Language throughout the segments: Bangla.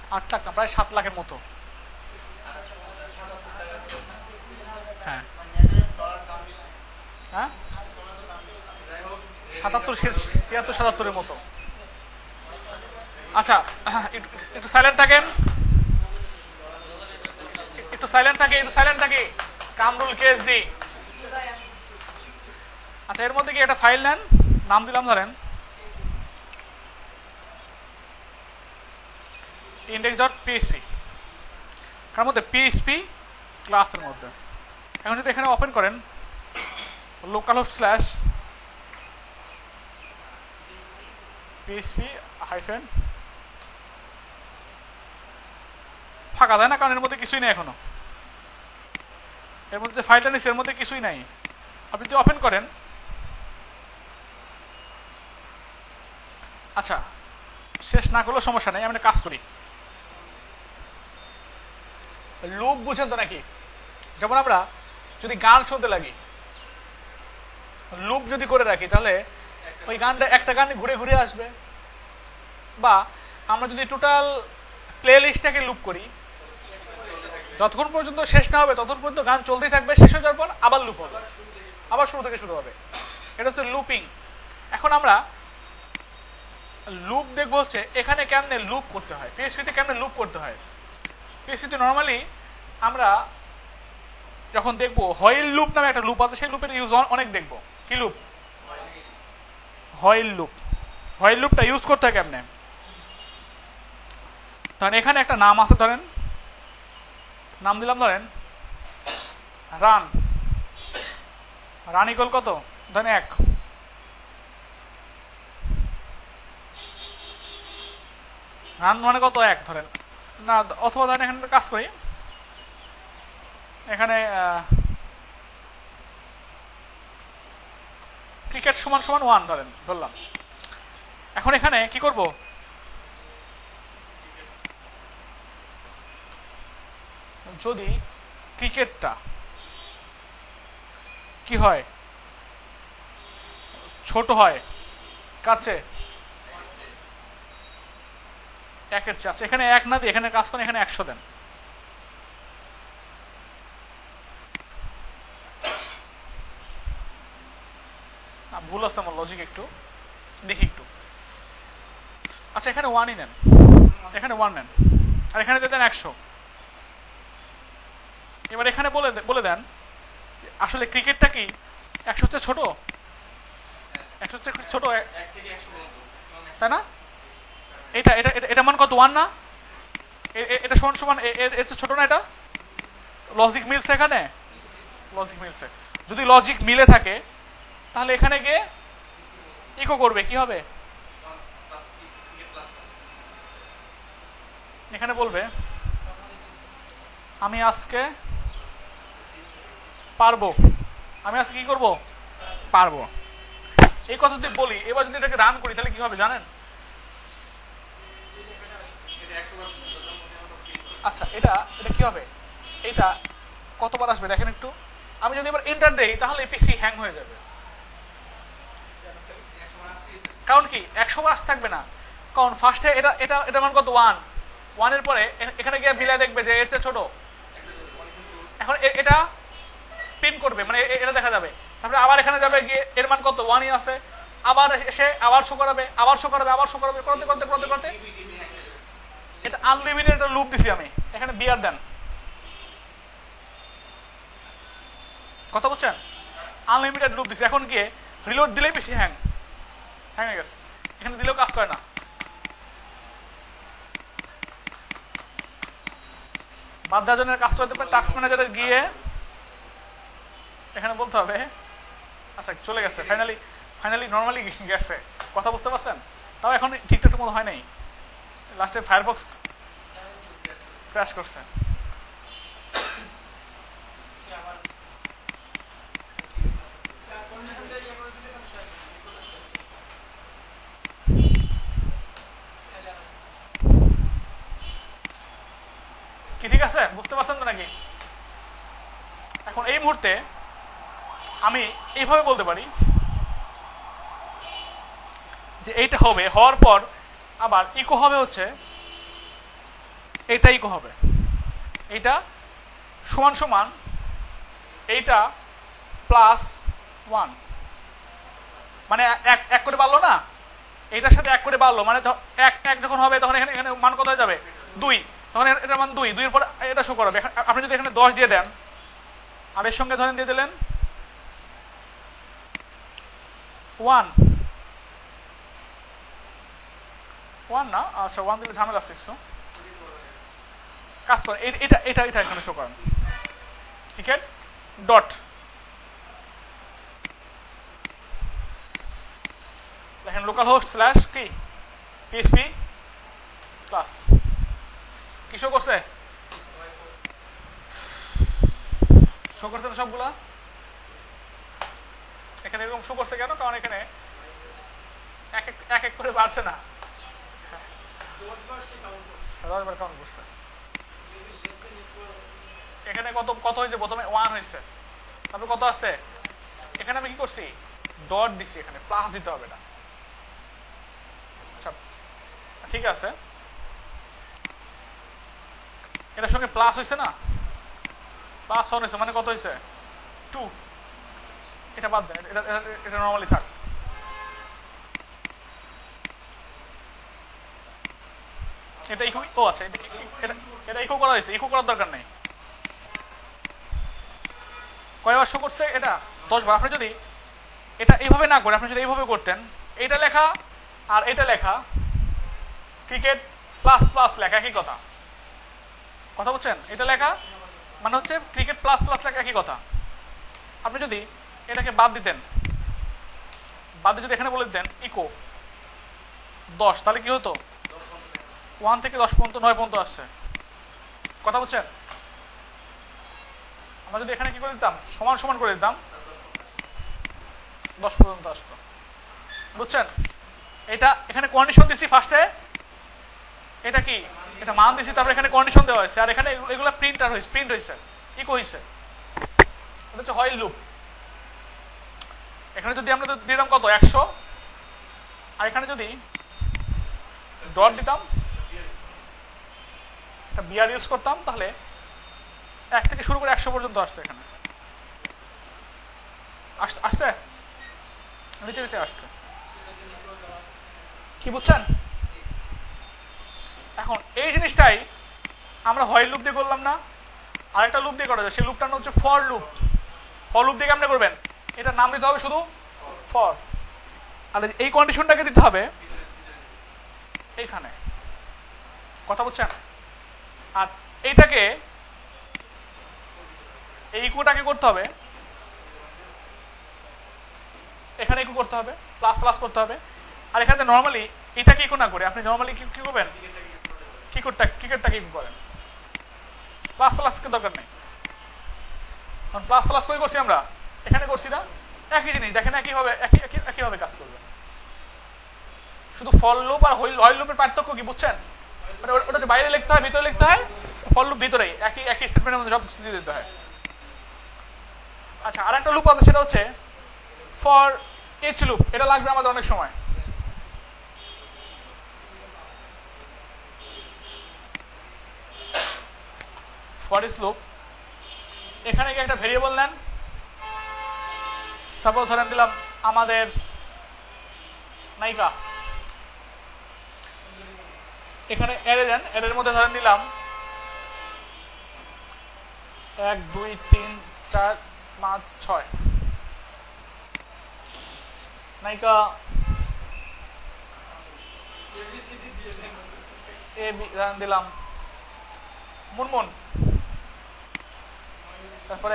8 লাখ না, প্রায় 7 লাখের মতো। হ্যাঁ হ্যাঁ 77 76 77-এর মতো। আচ্ছা একটু সাইলেন্ট থাকেন, একটু সাইলেন্ট থাকি কামরুল কেএসডি। আচ্ছা এর মধ্যে কি একটা ফাইল নেন, নাম দিলাম ধরেন index.php, কার মধ্যে পিএইচপি ক্লাসের মধ্যে। এখন যদি এখানে ওপেন করেন লোকালহোস্ট স্ল্যাশ পিএইচপি হাইফেন ফাঁকা, তাই না? কারণ এর মধ্যে কিছুই নেই এখনো, এর মধ্যে যে ফাইলটা নিচ্ছে এর মধ্যে কিছুই নাই। আপনি যদি ওপেন করেন, আচ্ছা শেষ না করলেও সমস্যা নেই, আমি একটা কাজ করি। লুপ বুঝেন তো নাকি? যেমন আমরা যদি গান শুনতে লাগি, লুপ যদি করে রাখি তাহলে ওই গানটা একটা গান ঘুরে ঘুরে আসবে। বা আমরা যদি টোটাল প্লে লিস্টটাকে লুপ করি, যতক্ষণ পর্যন্ত শেষ না হবে ততক্ষণ পর্যন্ত গান চলতেই থাকবে, শেষ হয়ে যাওয়ার পর আবার লুপ হবে, আবার শুরু থেকে শুরু হবে। এটা হচ্ছে লুপিং। এখন আমরা লুপ দেখবো হচ্ছে এখানে কেমনে লুপ করতে হয়, পিএইচপিতে কেমনে লুপ করতে হয়। পিএইচপিতে নর্মালি আমরা যখন দেখবো হোয়াইল লুপ নামে একটা লুপ আছে, সেই লুপের ইউজ অনেক দেখবো। কি লুপ? While loop. হোয়াইল লুপটা ইউজ করতে হয় কেমনে? ধরেন এখানে একটা নাম আছে, ধরেন নাম দিলাম ধরেন রান। রান ইকুয়াল কত? ধরেন 1। রান মানে কত? 1 ধরেন না, অথবা ধরেন এখানে কাজ করি, এখানে ক্রিকেট সমান সমান 1 ধরলাম। এখন এখানে কি করব? যদি ক্রিকেটটা কি হয়, ছোট হয় কার চেয়ে? 1-এর চেয়ে। আচ্ছা এখানে 1 না দিয়ে এখানে কাজ করেন, এখানে 100 দেন। ভুল আছে আমার লজিক, একটু দেখি একটু। আচ্ছা এখানে 1ই নেন, এখানে 1 নেন, আর এখানে দিয়ে দেন 100। এবার এখানে বলে দেন আসলে ক্রিকেটটা কি 100 চেয়ে ছোট? 100 চেয়ে ছোট, তাই না? এটা এটা এটা মান কত? 1 না? এটা সমান সমান এর চেয়ে ছোট না? এটা লজিক মিলছে, এখানে লজিক মিলছে। যদি লজিক মিলে থাকে তাহলে এখানে গিয়ে ইকো করবে, কি হবে? এখানে বলবে আমি আজকে পারবো, আমি আজকে কি করব? পারবো। এই কথা যদি বলি, এবার যদি এটাকে রান করি তাহলে কি হবে জানেন? আচ্ছা এটা এটা কি হবে? এটা কতবার আসবে দেখেন একটু। আমি যদি এবার এন্টার দেই তাহলে পিসি হ্যাং হয়ে যাবে। কারণ কি 100 বার থাকবে না, কারণ ফার্স্টে এটা এটা এটা মান কত? 1 এর পরে এখানে গিয়ে বিলাই দেখবে যে এর চেয়ে ছোট। এখন এটা প্রিন্ট করবে, মানে এটা দেখা যাবে। তারপরে আবার এখানে যাবে গিয়ে এর মান কত? 1ই আছে। আবার এসে আবার শো করাবে, আবার শো করাবে, আবার শো করাবে, করতে করতে করতে করতে এটা আনলিমিটেড একটা লুপ দিছি আমি। এখানে বিয়ার দেন, কথা বলছেন? আনলিমিটেড লুপ দিছি। এখন গিয়ে রিলোড দিলেই বেশি হ্যাং হয়ে গেছে, এখানে দিলেও কাজ করে না। বাদ দেওয়ার জন্য কাজ করতে পারে টাস্ক ম্যানেজারে গিয়ে এখানে বলতে হবে আচ্ছা চলে গেছে, ফাইনালি নর্মালি গেছে। কথা বুঝতে পারছেন? তাও এখন ঠিকঠাক মতো হয় নাই, লাস্টে ফায়ারফক্স ক্র্যাশ করছে। কি ঠিক আছে? বুঝতে পারছেন তো নাকি? এখন এই মুহূর্তে আমি এইভাবে বলতে পারি যে এইটা হবে, হওয়ার পর আবার ইকো হবে হচ্ছে এইটা ইকো হবে, এইটা সমান সমান এইটা প্লাস 1, মানে এক করে বাড়লো না, এইটার সাথে এক করে বাড়লো, মানে এক যখন হবে তখন এখানে এখানে মান কত হয়ে যাবে 2, তখন এটার মান 2, 2 এর পর এটা শো করাবে। আপনি যদি এখানে 10 দিয়ে দেন আর এর সঙ্গে ধরেন দিয়ে দিলেন 1 না, আচ্ছা 1 দিলে ঝামেলা আছে কিছু, কাজ করেন এটা এটা এটা এখানে শো করেন, ঠিক আছে, ডট দেখেন লোকাল হোস্ট স্ল্যাশ কি পিএইচপি প্লাস, কি শো করছে, শো করছে না সবগুলা, এখানে এরকম শো করছে কেন, কারণ এখানে এক এক করে বাড়ছে না, 10 বার কাউন্ট করছে, এখানে কত হয়েছে, প্রথমে 1 হয়েছে, তারপরে কত আছে, এখানে আমি কি করছি ডট দিছি, এখানে প্লাস দিতে হবে না, আচ্ছা ঠিক আছে, এটার সঙ্গে প্লাস হয়েছে না, প্লাস 1 হয়েছে, মানে কত হয়েছে 2, এটা বাদ দেন, এটা নর্মালি থাক, এটা ইকো, ও আচ্ছা এটা ইকো করা হয়েছে, ইকো করার দরকার নেই, কয়বার শো করছে এটা 10 বার। আপনি যদি এটা এইভাবে না করে আপনি যদি এইভাবে করতেন, এটা লেখা আর এটা লেখা ক্রিকেট প্লাস প্লাস লেখা একই কথা, কথা বলছেন, এটা লেখা মানে হচ্ছে ক্রিকেট প্লাস প্লাস লেখা একই কথা। আপনি যদি এটাকে বাদ দিতেন, বাদ দিয়ে যদি এখানে বলে দিতেন ইকো 10, তাহলে কি হতো 1 থেকে 10 পর্যন্ত 9 পর্যন্ত আসছে, কথা বলছেন। আমরা যদি এখানে কি করে দিতাম সমান সমান করে দিতাম 10 পর্যন্ত আসতো, বুঝছেন। এটা এখানে কন্ডিশন দিছি ফার্স্টে, এটা কি এটা মান দিছি, তারপরে এখানে কন্ডিশন দেওয়া হয়েছে, আর এখানে এগুলো প্রিন্টার হয়েছে, প্রিন্ট হয়েছে, ইকো হয়েছে, এটা হচ্ছে হোয়াইল লুপ। এখানে যদি আমরা দিতাম কত 100, আর এখানে যদি ডট দিতাম, একটা বিআর ইউজ করতাম, তাহলে 1 থেকে শুরু করে 100 পর্যন্ত আসতো, এখানে আসছে নিচে নিচে আসছে, কি বুঝছেন। এখন এই জিনিসটাই আমরা হোয়াইল লুপ দিয়ে করলাম না, আরেকটা লুপ দিয়ে করা যায়, সেই লুপটার নাম হচ্ছে ফর লুপ। ফর লুপ দিয়ে কেমনে করবেন, এটার নাম দিতে হবে শুধু ফর, আর এই কন্ডিশনটাকে দিতে হবে এইখানে, কথা বুঝছেন। আর এইটাকে এই ইকুটাকে করতে হবে এখানে, ইকো করতে হবে, প্লাস প্লাস করতে হবে, আর এখানে নর্মালি এটাকে ইকো না করে আপনি নর্মালি কি করবেন, ক্রিকেটটাকে ইকো করেন, প্লাস প্লাসকে দরকার নেই, কারণ প্লাস প্লাস কই করছি আমরা, এখানে করছি না, একই জিনিস দেখেন, একইভাবে কাজ করবে। শুধু ফর লুপ আর হোয়াইল লুপের পার্থক্য কি বুঝছেন, মানে ওটা যে বাইরে লিখতে হয় ভিতরে লিখতে হয়, ফর লুপ ভিতরেই একই স্টেটমেন্টের মধ্যে সব কিছু দিয়ে দিতে হয়। আচ্ছা, আর একটা লুপ আছে, সেটা হচ্ছে ফর ইচ লুপ, এটা লাগবে আমাদের অনেক সময়। ফর ইচ লুপ, এখানে গিয়ে একটা ভেরিয়েবল নেন, সাপোজ ধরেন দিলাম আমাদের নায়িকা, এখানে অ্যারে দেন, অ্যারের মধ্যে ধরেন দিলাম 1 2 3 4 5 6, নায়িকা এ বি দিলাম মুনমুন, তারপরে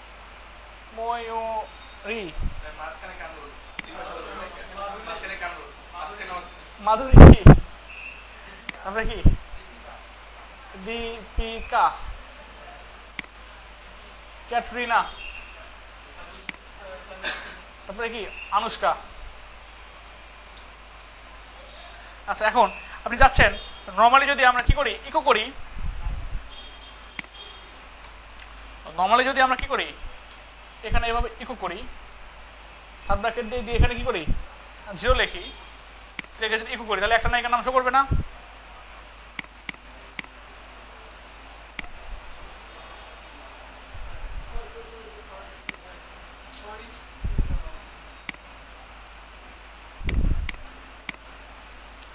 ময়ূরী, মাধুরী, তারপরে কি দীপিকা, ক্যাটরিনা, তারপরে কি আনুষ্কা। আচ্ছা, এখন আপনি যাচ্ছেন নর্মালি যদি আমরা কি করি ইকো করি, নর্মালি যদি আমরা কি করি এখানে এভাবে ইকো করি, থার্ড ব্র্যাকেট দিয়ে এখানে কি করি 0 লিখি, এটাকে যদি ইকো করি তাহলে একটা নায়িকার নাম শো করবে না,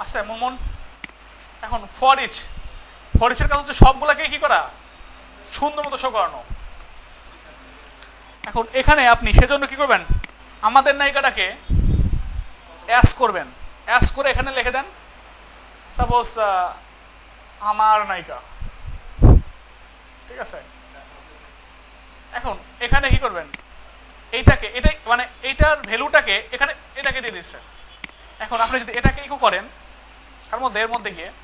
আছে মুনমুন? এখন ফর ইচের কাজ হচ্ছে সবগুলাকে কি করা, সুন্দর মতো শো করানো। এখন এখানে আপনি সেজন্য কি করবেন, আমাদের নায়িকাটাকে অ্যাস করবেন, অ্যাস করে এখানে লিখে দেন সাপোজ আমার নায়িকা, ঠিক আছে। এখন এখানে কি করবেন, এইটাকে এটাই মানে এইটার ভ্যালুটাকে এখানে এটাকে দিয়ে দিচ্ছে। এখন আপনি যদি এটাকে ইকো করেন তার মধ্যে এর মধ্যে গিয়ে,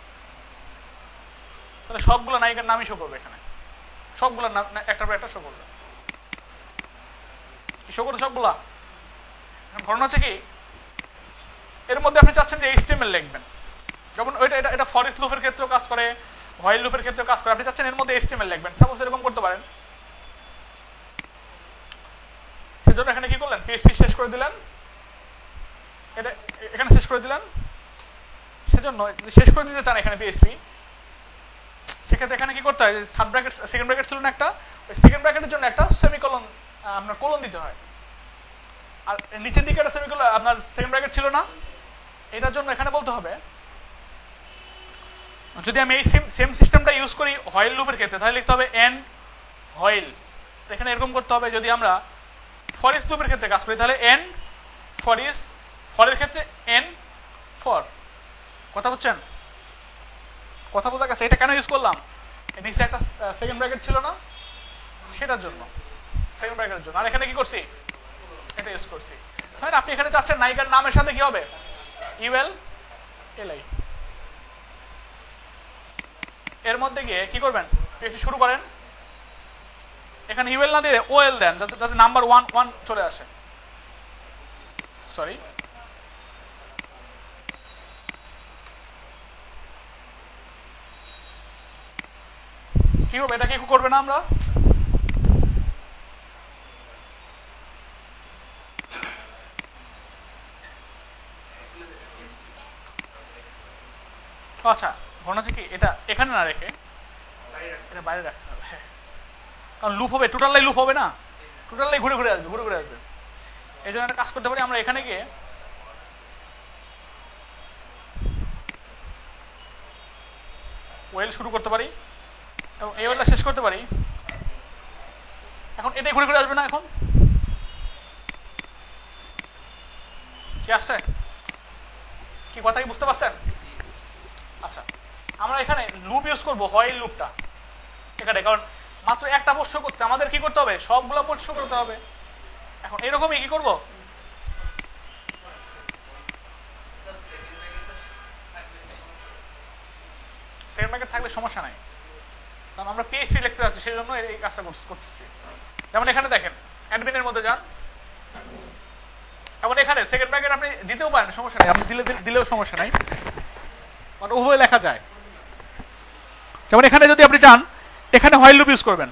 তাহলে সবগুলো নায়িকার নামই শো করবে এখানে, সবগুলোর নাম একটার পর একটা শো করবে, শো করবে সবগুলা। এখন ঘটনা হচ্ছে কি, এর মধ্যে আপনি চাচ্ছেন যে HTML লিখবেন, যেমন ওইটা এটা ফর ইচ লুপের ক্ষেত্রেও কাজ করে, হোয়াইল লুপের ক্ষেত্রেও কাজ করে। আপনি চাচ্ছেন এর মধ্যে HTML লিখবেন, সাপোজ এরকম করতে পারেন। সেজন্য এখানে কি করলেন, PHP শেষ করে দিলেন, এটা এখানে শেষ করে দিলেন। সেজন্য শেষ করে দিতে চান এখানে PHP, সেক্ষেত্রে এখানে কি করতে হয়, থার্ড ব্র্যাকেট সেকেন্ড ব্র্যাকেট ছিল না একটা, ওই সেকেন্ড ব্র্যাকেটের জন্য একটা সেমিকোলন আপনার কোলন দিতে হয়, আর নিচের দিকে একটা সেমিকোলন আপনার সেকেন্ড ব্র্যাকেট ছিল না, এটার জন্য এখানে বলতে হবে, যদি আমি এই সেম সিস্টেমটা ইউজ করি হোয়াইল লুপের ক্ষেত্রে তাহলে লিখতে হবে এন্ড হোয়াইল। এখানে এরকম করতে হবে, যদি আমরা ফর ইচ লুপের ক্ষেত্রে কাজ করি তাহলে এন্ড ফর ইচ, ফরের ক্ষেত্রে এন্ড ফর। কথা বুঝছেন, কথা বোঝা গেছে? এটা কেন ইউজ করলাম, নিচে একটা সেকেন্ড ব্র্যাকেট ছিল না, সেটার জন্য, সেকেন্ড ব্র্যাকেটের জন্য। আর এখানে কি করছি, এটা ইউজ করছি। তাহলে আপনি এখানে চাচ্ছেন নায়িকার নামের সাথে কি হবে, ULLI, এর মধ্যে গিয়ে কি করবেন, PHP শুরু করেন, এখানে UL না দিয়ে OL দেন, যাতে নাম্বার 1 চলে আসে। সরি, কি হবে, এটা কি করবে না আমরা, আচ্ছা ঘটনা হচ্ছে কি, এটা এখানে না রেখে এটা বাইরে রাখতে হবে, কারণ লুপ হবে, টোটালাই লুপ হবে না, টোটালাই ঘুরে ঘুরে আসবে, ঘুরে ঘুরে আসবে। এই জন্য একটা কাজ করতে পারি আমরা, এখানে গিয়ে ওয়েল শুরু করতে পারি এবং এই ওয়েলটা শেষ করতে পারি। এখন এটাই ঘুরে ঘুরে আসবে না, এখন কি আসছে, কি কথা কি বুঝতে পারছেন? আচ্ছা, আমরা এখানে লুপ ইউজ করবো, হোয়াইল লুপটা এখানে, কারণ মাত্র একটা পোস্ট শো করছে, আমাদের কি করতে হবে, সবগুলো পোস্ট শো করতে হবে। এখন এরকমই কি করবো, সেকেন্ড ব্র্যাকেট থাকলে সমস্যা নাই, কারণ আমরা PHP লিখতে যাচ্ছি, সেই জন্য এই কাজটা করতেছি। যেমন এখানে দেখেন, অ্যাডমিনের মধ্যে যান, এবং এখানে সেকেন্ড ব্র্যাকেট আপনি দিতেও পারেন, সমস্যা নেই, আপনি দিলেও সমস্যা নাই, মানে উভয় লেখা যায়। যেমন এখানে যদি আপনি চান, এখানে হোয়াইল লুপ ইউজ করবেন,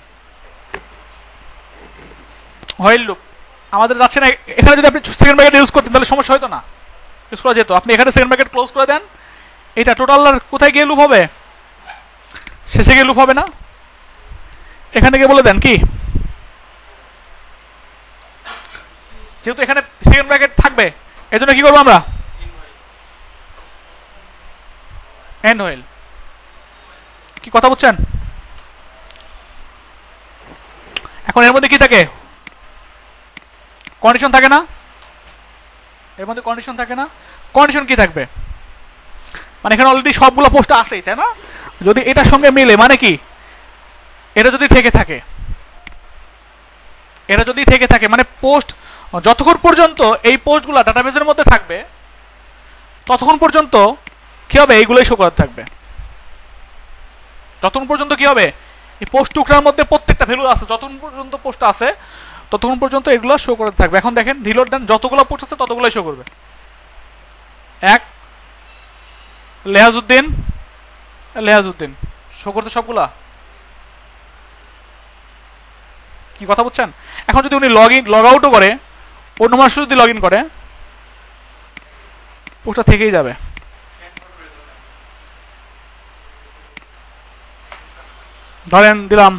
হোয়াইল লুপ আমাদের যাচ্ছে না, এখানে যদি আপনি সেকেন্ড ব্র্যাকেট ইউজ করতেন তাহলে সমস্যা হতো না, ইউজ করা যেত। আপনি এখানে সেকেন্ড ব্র্যাকেট ক্লোজ করে দেন, এটা টোটাল কোথায় গিয়ে লুপ হবে, শেষে গিয়ে লুপ হবে না, এখানে গিয়ে বলে দেন কি, যেহেতু এখানে সেকেন্ড ব্র্যাকেট থাকবে এই জন্য কি করবো আমরা, এন্ড হোয়াইল। কি কথা বুঝছেন? এখন এর মধ্যে কি থাকে, কন্ডিশন থাকে না, এর মধ্যে কন্ডিশন থাকে না, কন্ডিশন কি থাকবে, মানে এখানে অলরেডি সবগুলো পোস্ট আছেই, তাই না? যদি এটার সঙ্গে মিলে, মানে কি, এটা যদি থেকে থাকে, এটা যদি থেকে থাকে মানে পোস্ট যতক্ষণ পর্যন্ত এই পোস্টগুলো ডাটাবেসের মধ্যে থাকবে ততক্ষণ পর্যন্ত কি হবে, এইগুলোই শো করা থাকবে। ততক্ষণ পর্যন্ত কি হবে, এই পোস্ট টুকরার মধ্যে প্রত্যেকটা ভ্যালু আছে, যতক্ষণ পর্যন্ত পোস্ট আছে ততক্ষণ পর্যন্ত এগুলো শো করতে থাকবে। এখন দেখেন রিলোড দেন, যতগুলো পোস্ট আছে ততগুলোই শো করবে। এক লেহাজউদ্দিন শো করতে সবগুলা, কি কথা বুঝছেন? এখন যদি উনি লগ আউটও করে, অন্য মানুষ যদি লগ ইন করে, পোস্টটা থেকেই যাবে। ধরেন দিলাম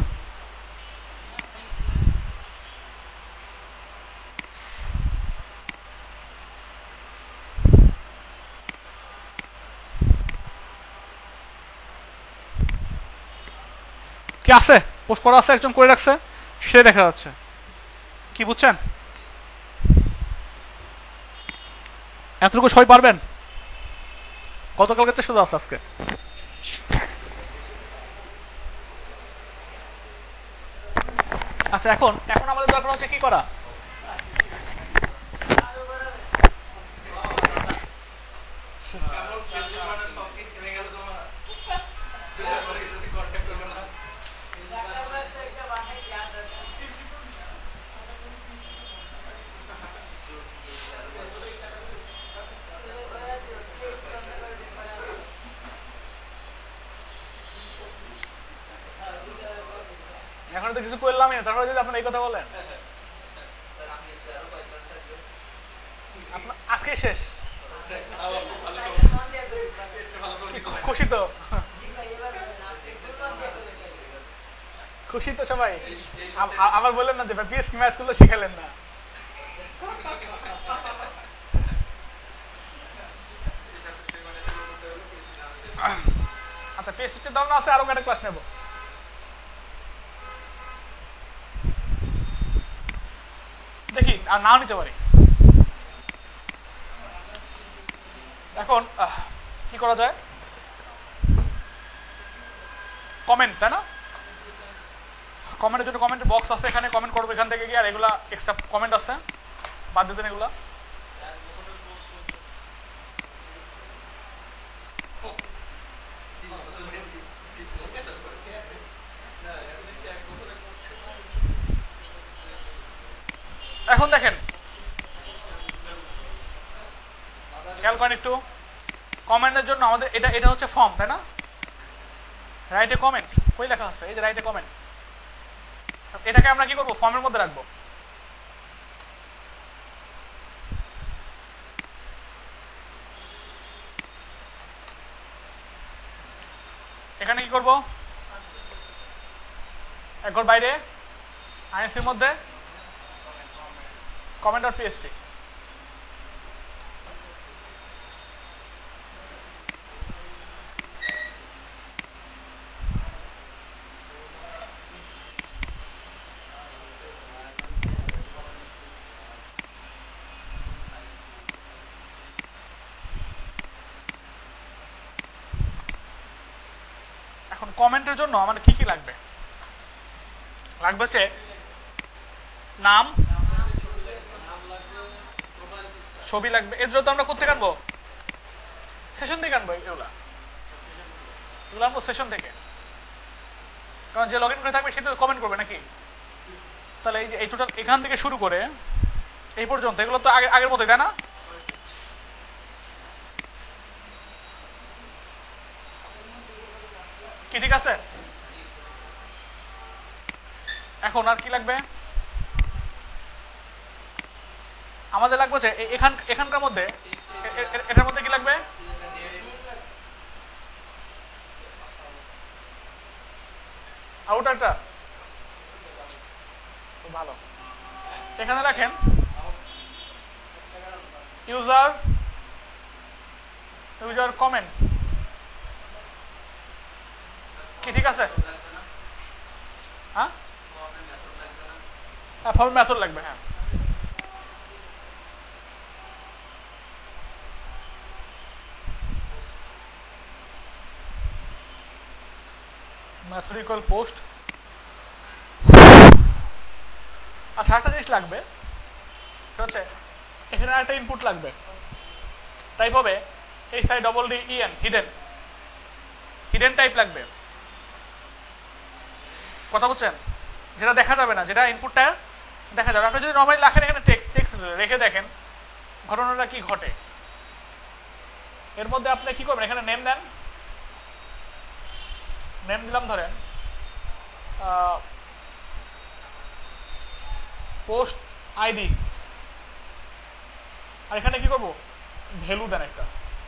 কি আছে, পোস্ট করা আছে, একজন করে রাখছে, সে দেখা যাচ্ছে। কি বুঝছেন? এতটুকু সবাই পারবেন? গতকালকে তো শুধু আছে, আজকে আচ্ছা। এখন এখন আমাদের দরকার হচ্ছে কি করা, এখন তো কিছু করলামই না, তারপরে যদি আপনার এই কথা বলেন, আপনার আজকেই শেষ। খুশি তো, খুশি তো সবাই? আবার বললেন না যে পিএসকে ম্যাচ করলে শিখালেন না। আচ্ছা, পিএসসির ধারণা আছে, আরো একটা ক্লাস নেব। দেখি আর নাও নিতে পারি। এখন কি করা যায়, কমেন্ট, তাই না? কমেন্টের জন্য কমেন্টের বক্স আছে, এখানে কমেন্ট করবো এখান থেকে গিয়ে, আর এগুলা এক্সট্রা কমেন্ট আছে, বাদ দিতেন এগুলা। এখন দেখেন, খেয়াল করেন একটু, কমেন্টের জন্য আমাদের এটা হচ্ছে ফর্ম, তাই না? রাইটে কমেন্ট কই লেখা আছে, এই যে রাইটে কমেন্ট, এটাকে আমরা কি করবো, ফর্মের মধ্যে রাখবো। এখানে কি করবো, একবার বাইরে আইএনসির মধ্যে comment.php, এখন কমেন্টের জন্য আমাদের কি কি লাগবে, লাগবে হচ্ছে নাম, ছবি লাগবে। এর জন্য আমরা কোথেকে আনবো, সেশন থেকে আনবো, এগুলো আনবো সেশন থেকে, কারণ যে লগ ইন করে থাকবে সে তো কমেন্ট করবে নাকি। তাহলে এই যে এই টোটাল এখান থেকে শুরু করে এই পর্যন্ত এগুলো তো আগের মতোই, তাই না? কি ঠিক আছে? এখন আর কি লাগবে, আমাদের লাগবে হচ্ছে এখানকার মধ্যে, এটার মধ্যে কি লাগবে, আউটারটা ভালো। এখানে রাখেন ইউজার কমেন্ট, কি ঠিক আছে? হ্যাঁ, ফর্মের মেথড লাগবে, হ্যাঁ। Method equal post. আচ্ছা, একটা জিনিস লাগবে, সেটা হচ্ছে এখানে একটা ইনপুট লাগবে, টাইপ হবে HIDDEN, হিডেন টাইপ লাগবে। কথা বলছেন, যেটা দেখা যাবে না, যেটা ইনপুটটা দেখা যাবে। আপনি যদি নর্মালি লেখেন এখানে টেক্সট রেখে দেখেন ঘটনাটা কি ঘটে। এর মধ্যে আপনি কি করবেন, এখানে নেম দেন, নেম দিলাম ধরেন পোস্ট আইডি, আর এখানে কি করব, ভ্যালু দেন একটা।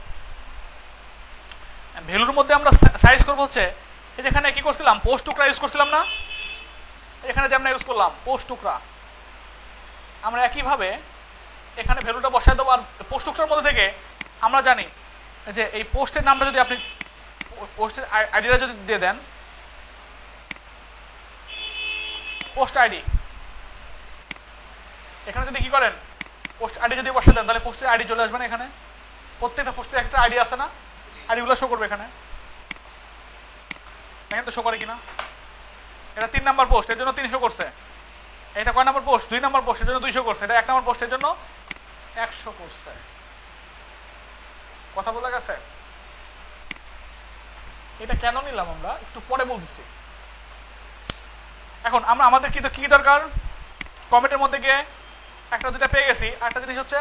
ভ্যালুর মধ্যে আমরা সাইজ করবো হচ্ছে এই যেখানে কি করছিলাম, পোস্ট টুকরা ইউজ করছিলাম না, এখানে যে আমরা ইউজ করলাম পোস্ট টুকরা, আমরা একইভাবে এখানে ভ্যালুটা বসায় দেবো। আর পোস্ট টুকরার মধ্যে থেকে আমরা জানি যে এই পোস্টের নামটা যদি আপনি পোস্টের আইডিটা যদি দিয়ে দেন, পোস্ট আইডি, এখানে যদি কি করেন পোস্ট আইডি যদি বসে দেন তাহলে পোস্টের আইডি চলে আসবে না। এখানে প্রত্যেকটা পোস্টের একটা আইডি আছে না, আইডিগুলো শো করবে এখানে। দেখেন তো শো করে কিনা। এটা 3 নাম্বার পোস্ট, এর জন্য 300 করছে। এটা কয় নাম্বার পোস্ট? 2 নাম্বার পোস্ট, এর জন্য 200 করছে। এটা 1 নাম্বার পোস্টের জন্য 100 করছে। কথা বোঝা গেছে? এটা কেন নিলাম আমরা একটু পরে বলতেছি। এখন আমরা আমাদের কি দরকার, কমেন্টের মধ্যে গিয়ে একটা দুটা পেয়ে গেছি। একটা জিনিস হচ্ছে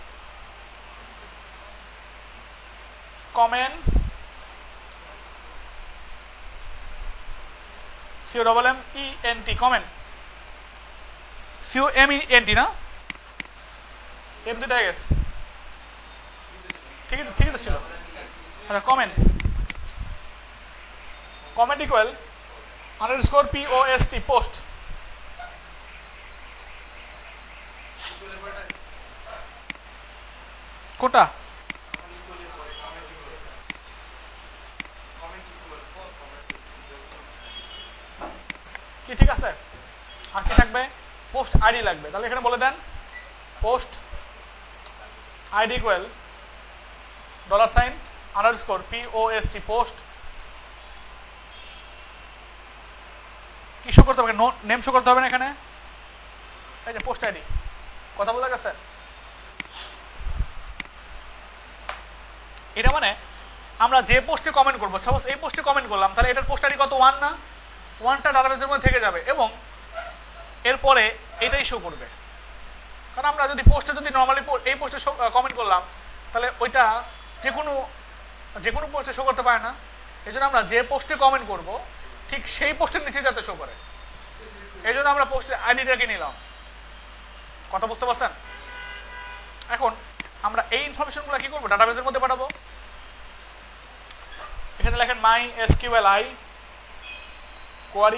কমেন্ট COMMENT, কমেন্ট COMENT না, এম দুটা হয়ে গেছে। ঠিকই তো ছিল। আচ্ছা, কমেন্ট ইকুয়াল _ POST, পোস্ট। কোনটা? কি ঠিক আছে? আর কি থাকবে? পোস্ট আইডি লাগবে। তাহলে এখানে বলে দেন post ID equal $_ POST, post. কি শো করতে হবে? নেম শো করতে হবে না এখানে। এই যে পোস্ট আইডি। কথা বোঝা গেছে? এটা মানে আমরা যে পোস্টে কমেন্ট করবো, সাপোজ এই পোস্টে কমেন্ট করলাম, তাহলে এটার পোস্ট আইডি কত? 1 না? 1টা ডাটাবেসের মধ্যে থেকে যাবে এবং এরপরে এটাই শো করবে। কারণ আমরা যদি পোস্টে যদি নর্মালি এই পোস্টে কমেন্ট করলাম তাহলে ওইটা যে কোনো পোস্টে শো করতে পারে না। এই জন্য আমরা যে পোস্টে কমেন্ট করব ঠিক সেই পোস্টের নিচে যাতে শো করে, এই জন্য আমরা পোস্টের আইডিটাকে নিলাম। কথা বুঝতে পারছেন? এখন আমরা এই ইনফরমেশনগুলো কি করবো? ডাটাবেসের মধ্যে পাঠাবো। এখানে লেখেন MySQLi query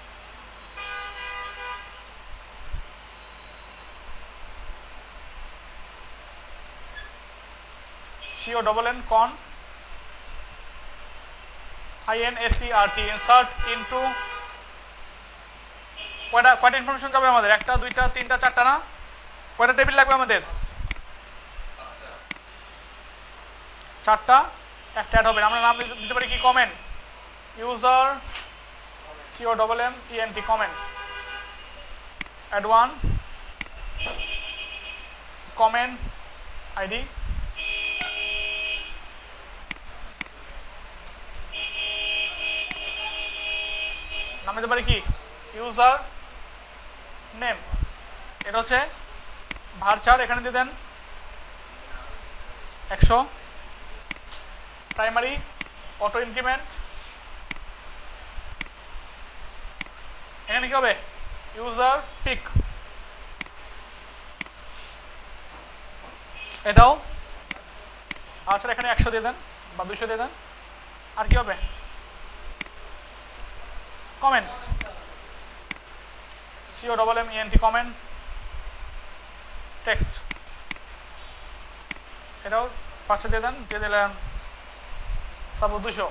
CONN INSERT, insert into কয়টা ইনফরমেশন যাবে আমাদের? 1টা 2টা 3টা 4টা না? কয়টা টেবিল লাগবে আমাদের? 4টা, একটা অ্যাড হবে। আমরা নাম দিতে পারি কি? Comment user COMMENT, comment add 1 comment ID নাম দিতে পারি কি? User name. এটা হচ্ছে varchar, এখানে দিয়ে দেন 100। প্রাইমারি অটো ইনক্রিমেন্ট, এখানে কি হবে? User pic. এটাও আচ্ছা, এখানে 100 দিয়ে দেন বা 200 দিয়ে দেন। আর কি হবে? Comment COMMENT, comment text. এটাও 500 দিয়ে দেন, দিয়ে দিলেন সাপোজ 200।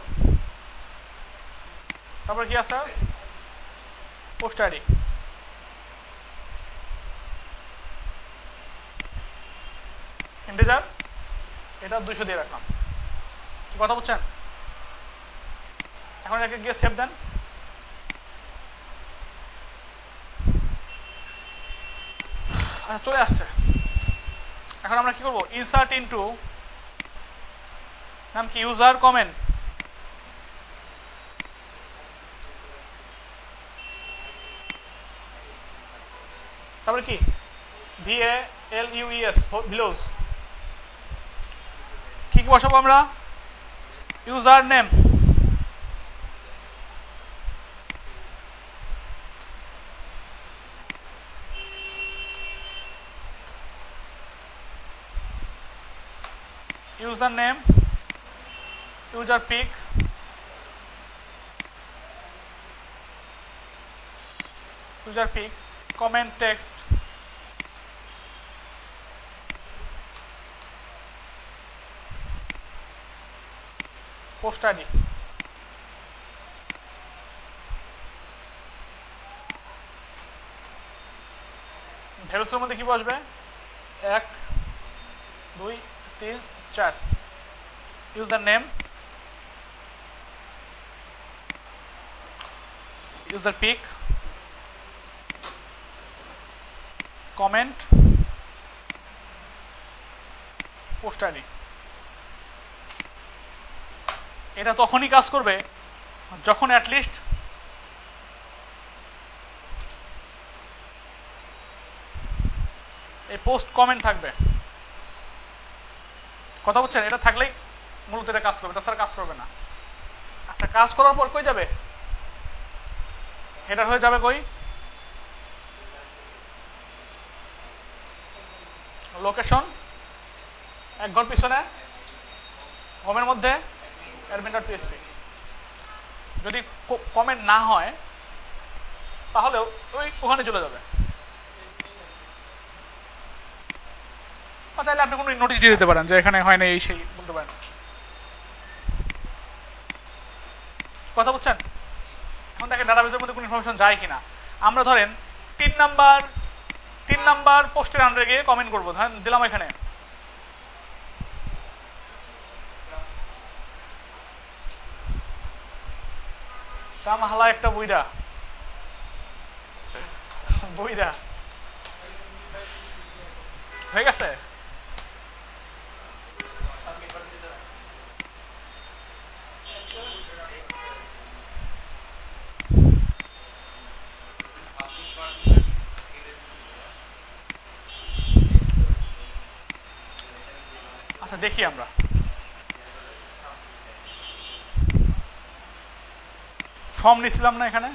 তারপরে কি আছে? Post ID. ইন্টিজার, এটা 200 দিয়ে রাখলাম। কি কথা বলছেন? এখন এটাকে গিয়ে সেভ দেন। আচ্ছা, চলে আসছে। এখন আমরা কি করবো? ইনসার্ট ইনটু নাম কি? User comment. তারপরে কি? VALUES, values. কি বসাবো আমরা? User name, user name, user pic, comment text, post ID. ভ্যালুসের মধ্যে কি বসবে 1 2 3 4 user name user pic comment post ID. এটা তখনই কাজ করবে যখন অ্যাটলিস্ট এই পোস্ট কমেন্ট থাকবে। কথা বলছেন? এটা থাকলেই মূলত এটা কাজ করবে, তাছাড়া কাজ করবে না। আচ্ছা, কাজ করার পর কই যাবে? হেডার হয়ে যাবে কই? লোকেশন, এক ঘর পিছনে, হোমের মধ্যে admin.php। যদি কমেন্ট না হয় তাহলে ওখানে চলে যাবে। চাইলে আপনি কোনো নোটিশ দিয়ে দিতে পারেন যে এখানে হয় না, এই সেই বলতে পারেন। কথা বুঝছেন? এখন দেখেন ডাটাবেসের মধ্যে কোনো ইনফরমেশন যায় কিনা। আমরা ধরেন 3 নাম্বার পোস্টের আন্ডারে গিয়ে কমেন্ট করবো, ধরেন দিলাম এখানে হালা একটা বইরা হয়ে গেছে। আচ্ছা, দেখি আমরা ফর্ম নিছিলাম না এখানে?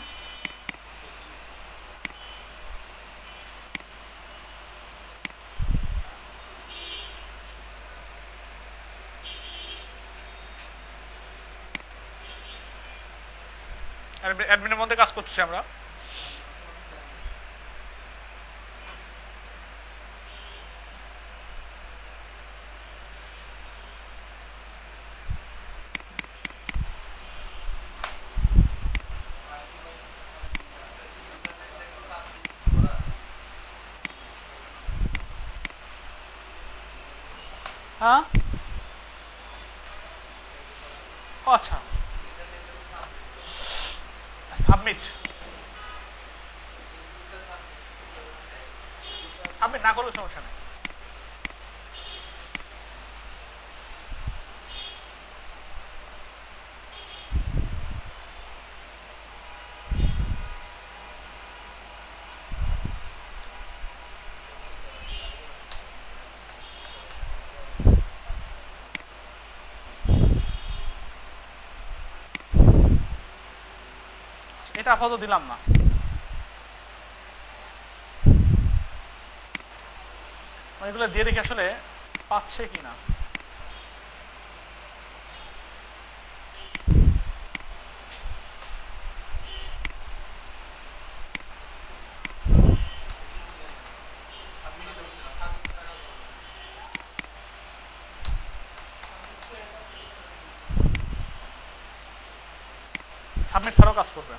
অ্যাডমিনের মধ্যে কাজ করতেছি আমরা। হ্যাঁ, আচ্ছা, সাবমিট না করলে সমস্যা নেই। এটা আপাতত দিলাম না। এগুলো দিয়ে দেখি আসলে পাচ্ছে কিনা। সাবমিট ছাড়াও কাজ করবে।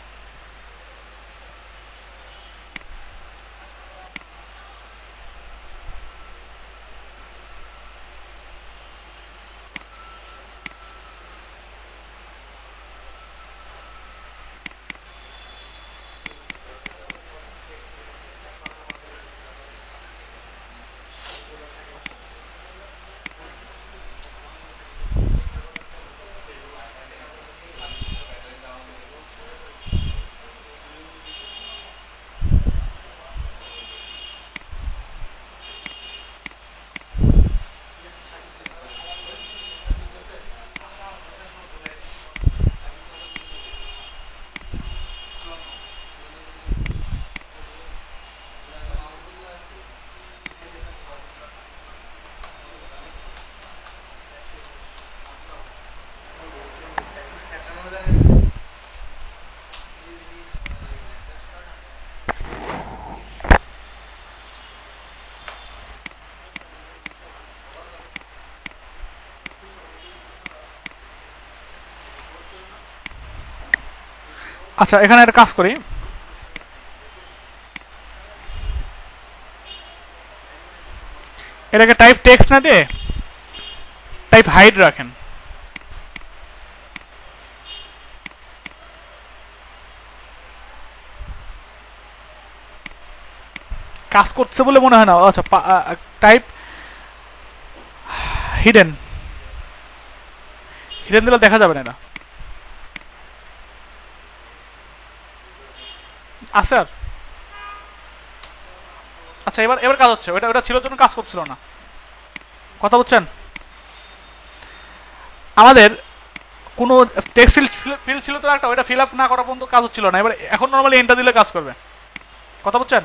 আচ্ছা, এখানে একটা কাজ করি। এটাকে টাইপ টেক্সট না দিয়ে টাইপ হাইড রাখেন। কাজ করছে বলে মনে হয় না। আচ্ছা, টাইপ হিডেন, হিডেন দিলে দেখা যাবে না। এটা আছে আর আচ্ছা, এবার এবার কাজ হচ্ছে। ওটা ওটা ছিল জন্য কাজ করছিল না। কথা বুঝছেন? আমাদের কোনো টেক্সট ফিল্ড ছিল তো একটা, ওইটা ফিল আপ না করা পর্যন্ত কাজ হচ্ছিল না। এবার এখন নর্মালি এন্টার দিলে কাজ করবে। কথা বুঝছেন?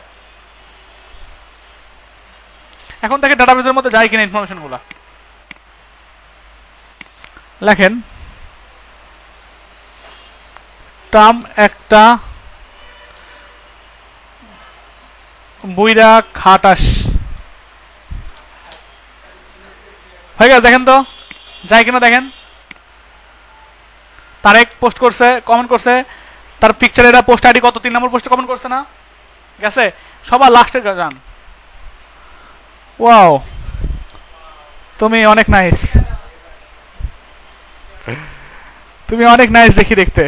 এখন থেকে ডাটাবেসের মধ্যে যায় কিনা ইনফরমেশনগুলো লেখেন। টার্ম একটা বুইরা খাটাস হয়ে গেছে। দেখেন তো যায় কিনা দেখেন। তারেক পোস্ট করছে, কমেন্ট করছে, তার পিকচার এটা পোস্ট আইডি কত 3 নম্বর পোস্টে কমেন্ট করছে না? গেছে। সবার লাস্টে যান। ওয়াও, তুমি অনেক নাইস, তুমি অনেক নাইস দেখি দেখতে।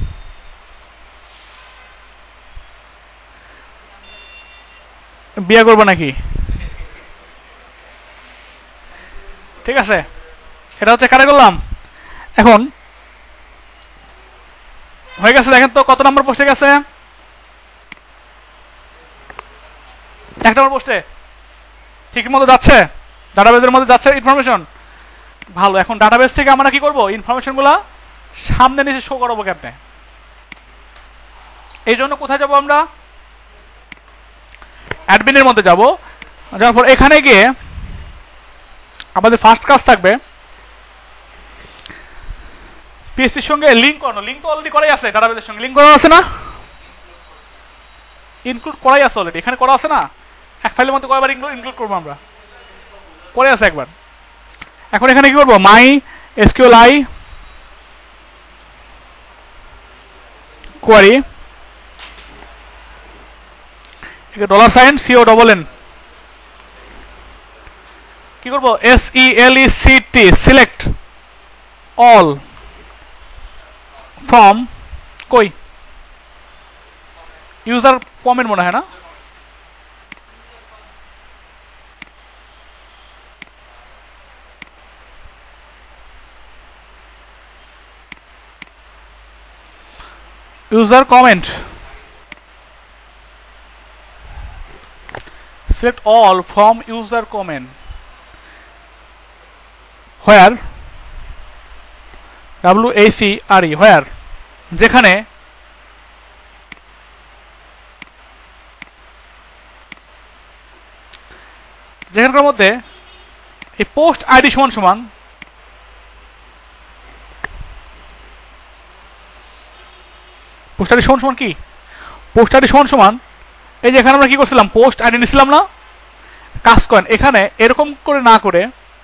বিয়ে করবো নাকি? ঠিক আছে, এটা হচ্ছে কারে করলাম। এখন হয়ে গেছে। দেখেন তো কত নম্বর পোস্টে গেছে? 1 নম্বর পোস্টে ঠিক মতো যাচ্ছে, ডাটাবেসের মধ্যে যাচ্ছে ইনফরমেশন। ভালো। এখন ডাটাবেস থেকে আমরা কি করব? ইনফরমেশনগুলো সামনে নিচে শো করাবো কেমনে? এই জন্য কোথায় যাব আমরা? অ্যাডমিনের মধ্যে যাব। যাওয়ার পর এখানে গিয়ে আমাদের ফার্স্ট কাজ থাকবে পিএসসির সঙ্গে লিঙ্ক করানো। লিঙ্ক তো অলরেডি করাই আছে, ডাটাবেসের সঙ্গে লিঙ্ক করা আছে না? ইনক্লুড করাই আছে অলরেডি, এখানে করা আছে না? এক ফাইলের মধ্যে কয়বার ইনক্লুড করবো আমরা? করে আছে একবার। এখন এখানে কি করবো? মাই এসকিউএলআই কোয়ারি $CONN কি করবো? SELECT সিলেক্ট অল ফ্রম কই ইউজার কমেন্ট মনে হয় না? user comment, select all from user comment where WACRE where যেখানে যেখানকার মধ্যে এই পোস্ট আইডি সমান সমান পোস্ট আইডি সমান সমান কি? পোস্ট আইডি সমান সমান এই যে এখানে আমরা কি করছিলাম? পোস্ট আইডি নিছিলাম না? কাজ করেন এখানে এরকম করে না করে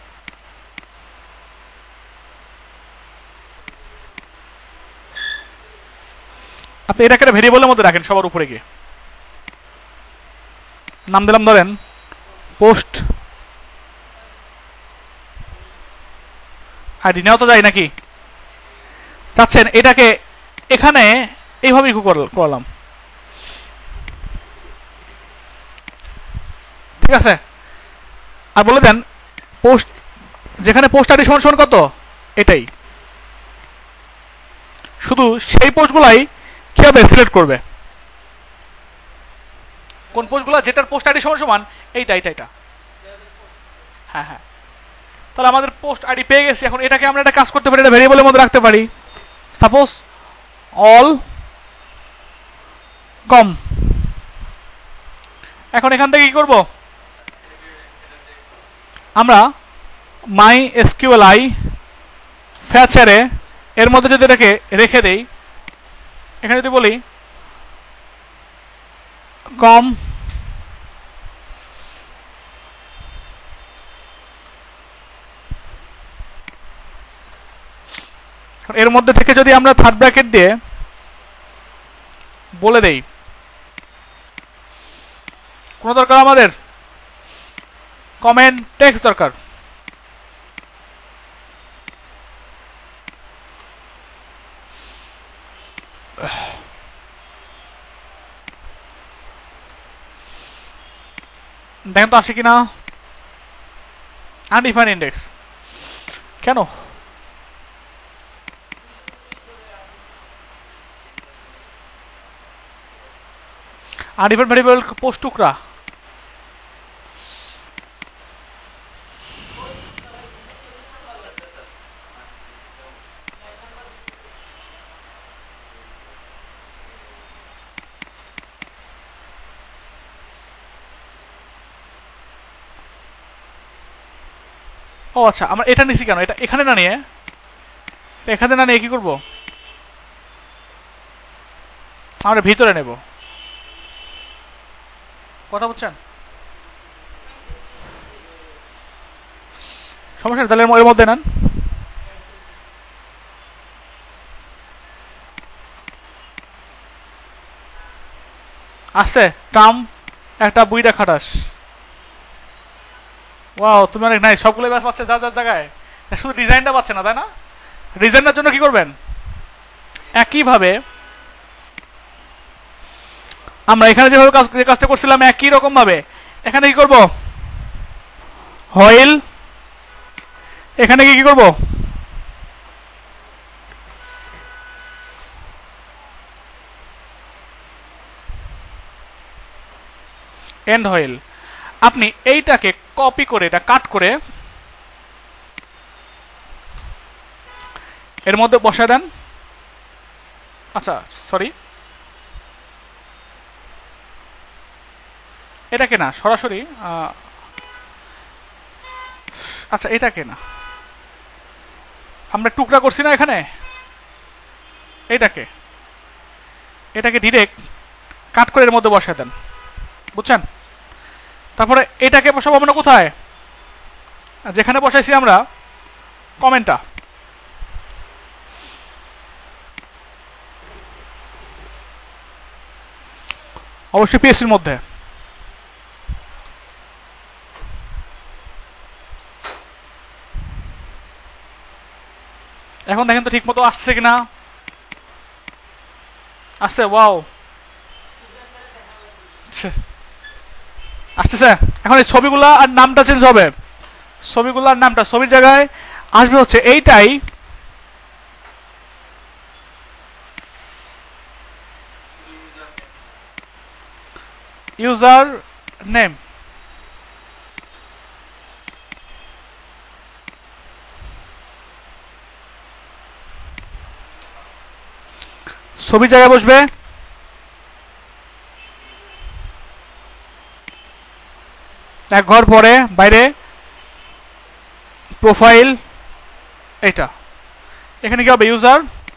আপনি এটাকে একটা ভেরিয়েবলের মধ্যে রাখেন। সবার উপরে গিয়ে নাম দিলাম ধরেন পোস্ট আইডি। নেওয়া তো যায় নাকি? চাচ্ছেন এটাকে এখানে এইভাবেই করলাম। ঠিক আছে। আর বলে দেন পোস্ট যেখানে পোস্ট আইডি সমান সমান কত, এটাই শুধু সেই পোস্টগুলাই কি হবে? সিলেক্ট করবে। কোন পোস্টগুলো? যেটার পোস্ট আইডি সমান সমান এইটা এইটা এটা। হ্যাঁ হ্যাঁ, তাহলে আমাদের পোস্ট আইডি পেয়ে গেছি। এখন এটাকে আমরা একটা কাজ করতে পারি, এটা ভেরিয়েবলের মধ্যে রাখতে পারি। সাপোজ অল কম। এখন এখান থেকে কি করব? আমরা মাই এসকিউএলআই ফ্যাচারে এর মধ্যে যদি এটাকে রেখে দেই, এখানে যদি বলি কম এর মধ্যে থেকে যদি আমরা থার্ড ব্র্যাকেট দিয়ে বলে দেই, কোনো দরকার আমাদের কমেন্ট টেক্সট দরকার। দেখেন তো আসে কিনা। আনডিফাইন্ড ইন্ডেক্স কেন? আনডিফাইন্ড ভ্যারিয়েবল পোস্ট টুকরা। ও আচ্ছা, আমরা এটা নিছি কেন? এটা এখানে না নিয়ে, এখানে না নিয়ে কি করব? আমরা ভিতরে নেব। কথা বুঝছেন? সমস্যা নেই, তাহলে এর মধ্যে নেন। আসছে টার্ম একটা বুইটা খাটাস। ওয়াও, তুমি অনেক নাই, সবগুলো ব্যাস পাচ্ছে যার যার জায়গায়, শুধু ডিজাইনটা পাচ্ছে না, তাই না? ডিজাইনটার জন্য কি করবেন? একইভাবে আমরা এখানে যেভাবে যে কাজটা করছিলাম একই রকম ভাবে এখানে কি করব? হয়েল। এখানে কি করব? End while. আপনি এইটাকে কপি করে এটা কাট করে এর মধ্যে বসায় দেন। আচ্ছা সরি, এটাকে না, সরাসরি আচ্ছা এটাকে না, আমরা টুকরা করছি না এখানে, এটাকে ডিরেক্ট কাট করে এর মধ্যে বসায় দেন, বুঝছেন? তারপরে এটাকে বসাবো আমরা কোথায়? যেখানে বসাইছি আমরা কমেন্টটা, অবশ্যই পিএসসির মধ্যে। এখন দেখেন তো ঠিক মতো আসছে কিনা। আসছে, ওয়াও আসতেছে। এখন এই ছবিগুলা আর নামটা চেঞ্জ হবে, ছবিগুলার নামটা, ছবির জায়গায় আসবে হচ্ছে এইটাই ইউজার নেম। ছবির জায়গায় বসবে এক ঘর পরে বাইরে প্রোফাইল, এইটা এখানে কি হবে? ইউজার।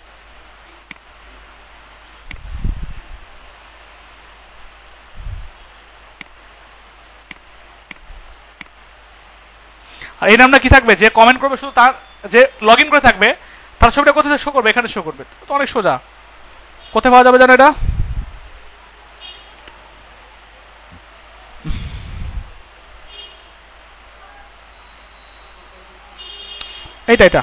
আর এই নামটা কি থাকবে? যে কমেন্ট করবে শুধু তার, যে লগ ইন করে থাকবে তার ছবিটা কোথায় শো করবে? এখানে শো করবে। তো অনেক সোজা। কোথায় পাওয়া যাবে জানো এটা? এইটা এটা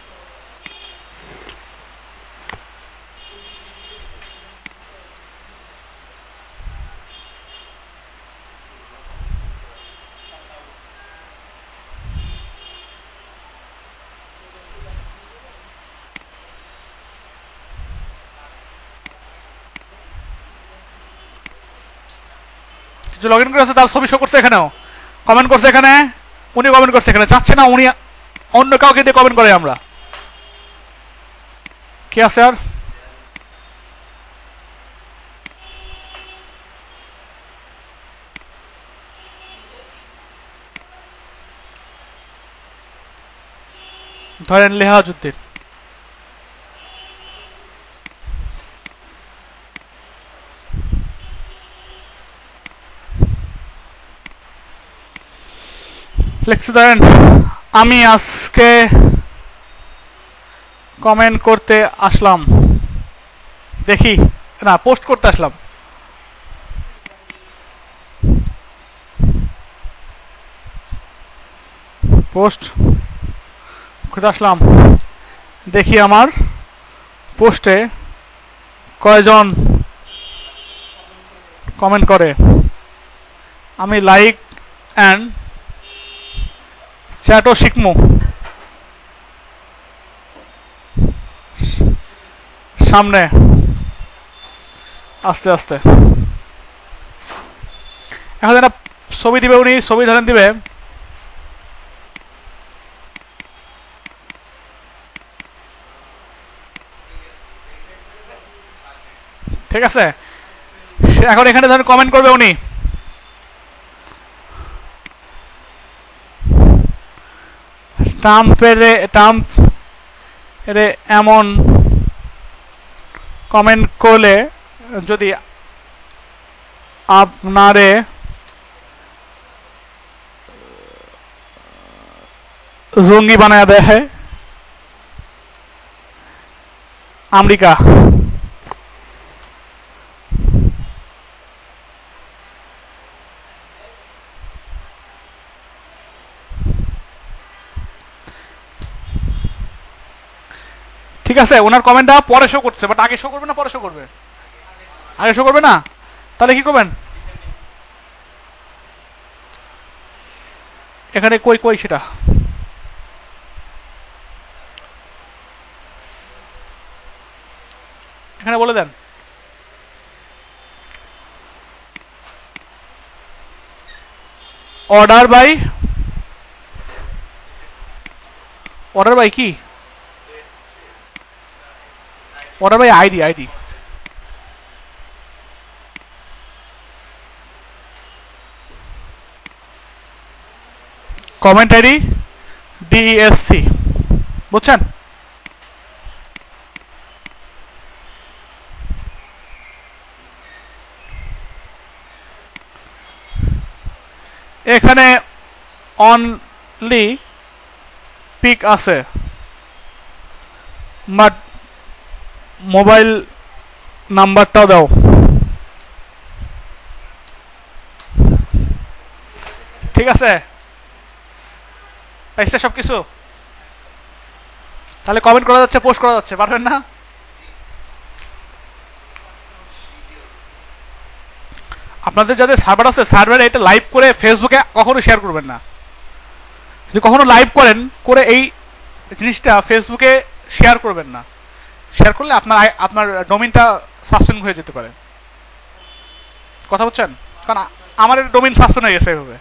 যে লগ ইন করে আছে তার ছবি শো করছে এখানেও, কমেন্ট করছে এখানে, উনি কমেন্ট করছে এখানে, চাচ্ছে না উনি অন্য কাউকে দিয়ে কমেন্ট করে। আমরা কি আছে আর? ধরেন লেহাজউদ্দিন, লিখছি ধরেন আমি আজকে কমেন্ট করতে আসলাম, দেখি না পোস্ট করতে আসলাম। পোস্ট করতে আসলাম, দেখি আমার পোস্টে কয়জন কমেন্ট করে। আমি লাইক অ্যান্ড চ্যাটও শিখমু। সামনে আস্তে আস্তে এখন একটা ছবি দিবে, উনি ছবি ধরেন দিবে, ঠিক আছে। এখন এখানে ধরেন কমেন্ট করবে উনি, ট্রাম্প এর এমন কমেন্ট করলে যদি আপনারে জঙ্গি বানায় দেয় আমেরিকা। ঠিক আছে, ওনার কমেন্টটা পরে শো করছে, বাট আগে শো করবে না পরে শো করবে? আগে শো করবে না, তাহলে কি করবেন? এখানে কই কই সেটা এখানে বলে দেন। অর্ডার বাই কি? Order by ID comment ID DSC, বুঝছেন? এখানে অনলি পিক আছে, বাট মোবাইল নাম্বারটাও দাও। ঠিক আছে, পাইছে সব কিছু? তাহলে কমেন্ট করা যাচ্ছে, পোস্ট করা যাচ্ছে, পারবেন না? আপনাদের যাদের সার্ভার আছে, সার্ভারে এটা লাইভ করে ফেসবুকে কখনো শেয়ার করবেন না। যদি কখনো লাইভ করেন করে এই জিনিসটা ফেসবুকে শেয়ার করবেন না। শেয়ার করলে আপনার ডোমেইনটা সাসপেন্ড হয়ে যেতে পারে। কথা বলছেন? কারণ আমার ডোমেইন সাসপেন্ড হয়ে গেছে এভাবে,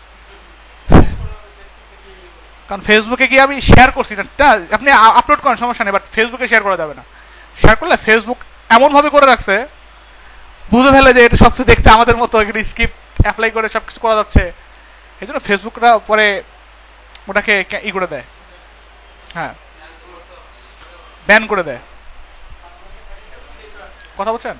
কারণ ফেসবুকে গিয়ে আমি শেয়ার করছি না। আপনি আপলোড করেন সমস্যা নেই, বাট ফেসবুকে শেয়ার করা যাবে না। শেয়ার করলে ফেসবুক এমনভাবে করে রাখছে, বুঝে ফেলে যে এটা সবকিছু দেখতে আমাদের মতো, এখানে স্ক্রিপ্ট অ্যাপ্লাই করে সবকিছু করা যাচ্ছে। এই জন্য ফেসবুকরা পরে ওটাকে ই করে দেয়, হ্যাঁ, ব্যান করে দেয়। কথা বলছেন?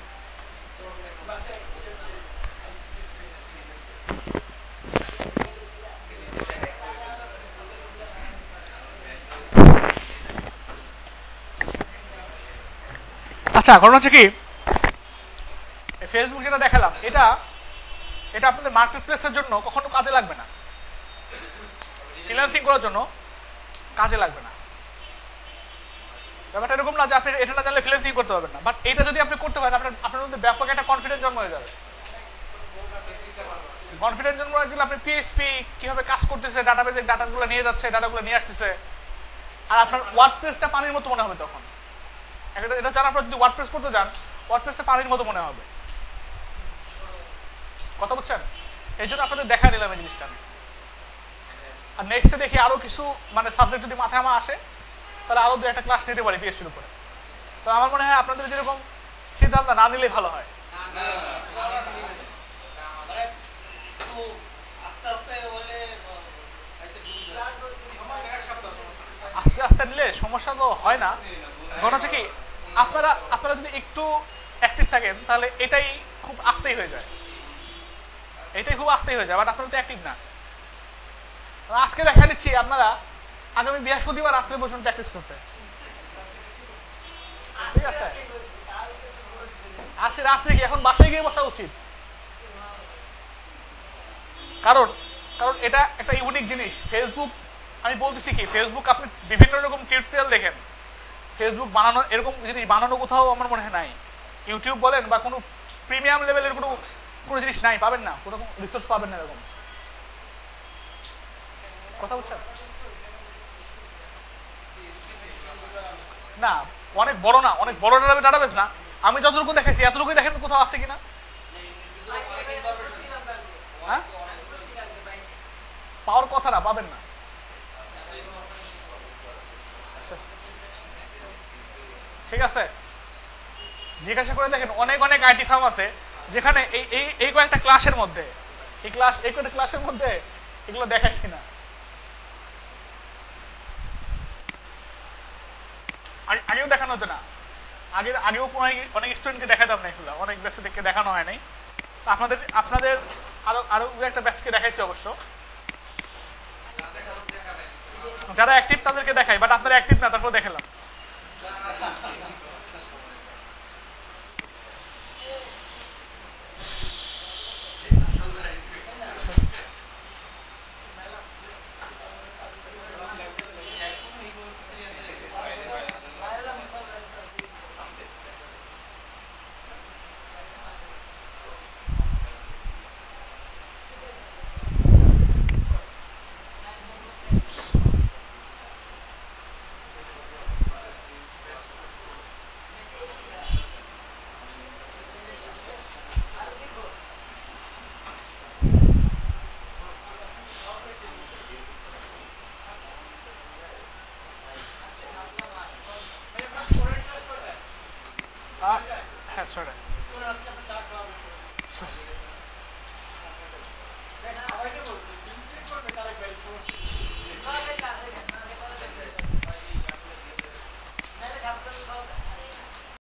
আচ্ছা, ঘটনা হচ্ছে কি, ফেসবুক যেটা দেখালাম, এটা আপনাদের মার্কেট প্লেসের জন্য কখনো কাজে লাগবে না, ফ্রিল্যান্সিং করার জন্য কাজে লাগবে না। ব্যাপারটা এরকম না যে আপনি এটা না জানলে ফ্রিল্যান্সিং করতে পারবেন না, বাট এটা যদি আপনি করতে পারেন, আপনার মধ্যে ব্যাপক একটা কনফিডেন্স জন্ম হয়ে যাবে। কনফিডেন্স জন্ম হয়ে গেলে আপনি পিএইচপি কিভাবে কাজ করতেছে, ডাটাবেজে ডাটাগুলো নিয়ে যাচ্ছে, ডাটাগুলো নিয়ে আসতেছে, আর আপনার ওয়ার্ডপ্রেসটা পানির মতো মনে হবে তখন। এটা যারা আপনারা যদি ওয়ার্ডপ্রেস করতে যান, ওয়ার্ডপ্রেসটা পানির মতো মনে হবে। কথা বুঝছেন? এই জন্য আপনাদের দেখা নিলাম এই জিনিসটা আমি। আর নেক্সটে দেখি আরো কিছু মানে সাবজেক্ট যদি মাথায় আমার আসে, তাহলে আরো 2-1টা ক্লাস নিতে পারি পিএইচপির উপরে। তো আমার মনে হয় আপনাদের যেরকম চিন্তা ভাবনা না নিলেই ভালো হয়। আস্তে আস্তে নিলে সমস্যা তো হয় না। ঘটনা হচ্ছে কি, আপনারা যদি একটু অ্যাক্টিভ থাকেন, তাহলে এটাই খুব আস্তেই হয়ে যায়, বাট আপনারা তো অ্যাক্টিভ না। আজকে দেখা দিচ্ছি, আপনারা আগামী বৃহস্পতিবার রাত্রে বসুন প্র্যাকটিস করতে, ঠিক আছে? আজকে রাত্রে কি, এখন বাসায় গিয়ে বসা উচিত, কারণ এটা একটা ইউনিক জিনিস। ফেসবুক আমি বলতেছি কি, ফেসবুক আপনি বিভিন্ন রকম টিউটোরিয়াল দেখেন, ফেসবুক বানানো এরকম জিনিস বানানো কোথাও আমার মনে হয় নাই। ইউটিউব বলেন বা কোনো প্রিমিয়াম লেভেলের কোনো কোনো জিনিস নাই, পাবেন না, কোথাও রিসোর্স পাবেন না এরকম। কথা বলছেন না, অনেক বড় না, অনেক বড় ডাটাবেস না। আমি যতটুকু দেখাইছি এতটুকুই দেখেন কোথাও আছে কিনা। হ্যাঁ, পাওয়ার কথা না, পাবেন না। ঠিক আছে, জিজ্ঞাসা করে দেখেন, অনেক অনেক আইটি ফার্ম আছে যেখানে এই এই এই কয়েকটা ক্লাসের মধ্যে, এই কয়েকটা ক্লাসের মধ্যে এগুলো দেখায় কিনা। আগেও দেখানো হতো না, আগেও অনেক স্টুডেন্টকে দেখাতাম না এগুলো, অনেক ব্যাচকে দেখানো হয় নাই। তো আপনাদের আপনাদের আরো আরো একটা ব্যাচকে দেখাইছি অবশ্য, যারা অ্যাক্টিভ তাদেরকে দেখাই, বাট আপনারা অ্যাক্টিভ না, তারপর দেখালাম। হ্যাঁ, সরি।